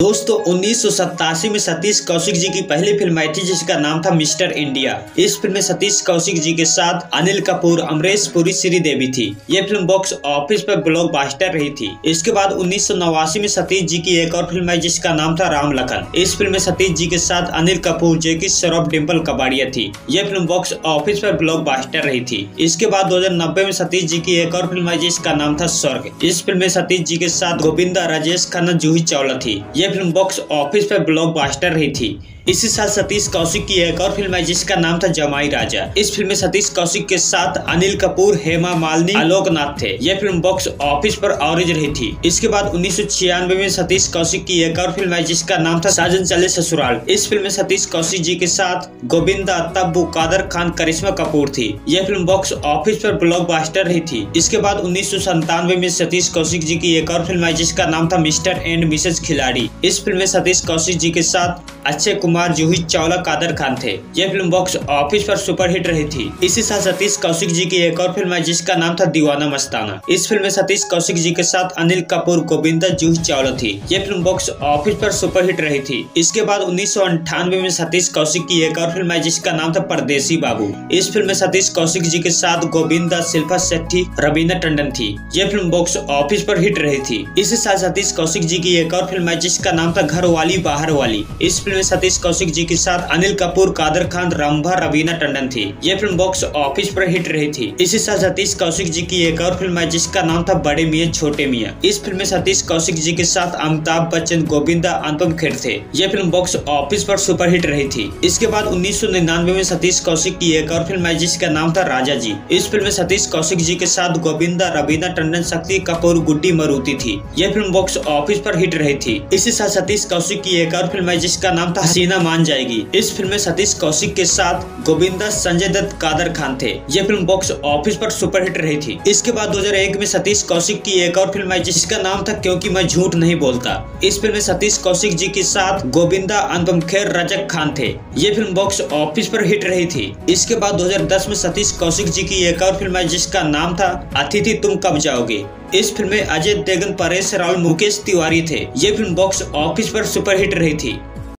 दोस्तों 1987 में सतीश कौशिक जी की पहली फिल्म आई थी जिसका नाम था मिस्टर इंडिया। इस फिल्म में सतीश कौशिक जी के साथ अनिल कपूर, अमरीश पुरी, श्रीदेवी थी। यह फिल्म बॉक्स ऑफिस पर ब्लॉकबस्टर रही थी। इसके बाद 1989 में सतीश जी की एक और फिल्म आई जिसका नाम था राम लखन। इस फिल्म में सतीश जी के साथ अनिल कपूर, जैकी श्रॉफ, डिम्पल कपाड़िया थी। यह फिल्म बॉक्स ऑफिस पर ब्लॉकबस्टर रही थी। इसके बाद 2090 में सतीश जी की एक और फिल्म आई जिसका नाम था स्वर्ग। इस फिल्म में सतीश जी के साथ गोविंदा, राजेश खन्ना, जूही चावला थी। यह फिल्म बॉक्स ऑफिस पर ब्लॉकबस्टर रही थी। इसी साल सतीश कौशिक की एक और फिल्म आई जिसका नाम था जमाई राजा। इस फिल्म में सतीश कौशिक के साथ अनिल कपूर, हेमा मालिनी, आलोक नाथ थे। यह फिल्म बॉक्स ऑफिस पर एवरेज रही थी। इसके बाद 1996 में सतीश कौशिक की एक और फिल्म आई जिसका नाम था साजन चले ससुराल। इस फिल्म में सतीश कौशिक जी के साथ गोविंदा, तब्बू, कादर खान, करिश्मा कपूर थी। यह फिल्म बॉक्स ऑफिस पर ब्लॉकबस्टर रही थी। इसके बाद 1997 में सतीश कौशिक जी की एक और फिल्म आई जिसका नाम था मिस्टर एंड मिसेज खिलाड़ी। इस फिल्म में सतीश कौशिक जी के साथ अक्षय कुमार, जूही चावला, कादर खान थे। यह फिल्म बॉक्स ऑफिस पर सुपरहिट रही थी। इसी साल सतीश कौशिक जी की एक और फिल्म आई जिसका नाम था दीवाना मस्ताना। इस फिल्म में सतीश कौशिक जी के साथ अनिल कपूर, गोविंदा, जूही चावला थी। यह फिल्म बॉक्स ऑफिस पर सुपरहिट रही थी। इसके बाद 1998 में सतीश कौशिक की एक और फिल्म आई जिसका नाम था परदेसी बाबू। इस फिल्म में सतीश कौशिक जी के साथ गोविंदा, शिल्पा शेट्टी, रवीना टंडन थी। यह फिल्म बॉक्स ऑफिस पर हिट रही थी। इसी साल सतीश कौशिक जी की एक और फिल्म आई जिसका नाम था घर वाली बाहर वाली। इस फिल्म में सतीश कौशिक जी के साथ अनिल कपूर, कादर खान, रंभा, रवीना टंडन थी। यह फिल्म बॉक्स ऑफिस पर हिट रही थी। इसी साल सतीश कौशिक जी की एक और फिल्म आई जिसका नाम था बड़े मियां छोटे मियां। इस फिल्म में सतीश कौशिक जी के साथ अमिताभ बच्चन, गोविंदा, अनुपम खेर थे। यह फिल्म बॉक्स ऑफिस पर सुपरहिट रही थी। इसके बाद 1999 में सतीश कौशिक की एक और फिल्म आई जिसका नाम था राजा जी। इस फिल्म में सतीश कौशिक जी के साथ गोविंदा, रवीना टंडन, शक्ति कपूर, गुड्डी मारुति थी। यह फिल्म बॉक्स ऑफिस पर हिट रही थी। इसी साल सतीश कौशिक की एक और फिल्म आई जिसका नाम था हसीना मान जाएगी। इस फिल्म में सतीश कौशिक के साथ गोविंदा, संजय दत्त, कादर खान थे। यह फिल्म बॉक्स ऑफिस पर सुपरहिट रही थी। इसके बाद 2001 में सतीश कौशिक की एक और फिल्म आई जिसका नाम था क्योंकि मैं झूठ नहीं बोलता। इस फिल्म में सतीश कौशिक जी के साथ गोविंदा, अनुपम खेर, रजक खान थे। यह फिल्म बॉक्स ऑफिस पर हिट रही थी। इसके बाद 2010 में सतीश कौशिक जी की एक और फिल्म आई जिसका नाम था अतिथि तुम कब जाओगे। इस फिल्म में अजय देवगन, परेश रावल, मुकेश तिवारी थे। यह फिल्म बॉक्स ऑफिस पर सुपरहिट रही थी।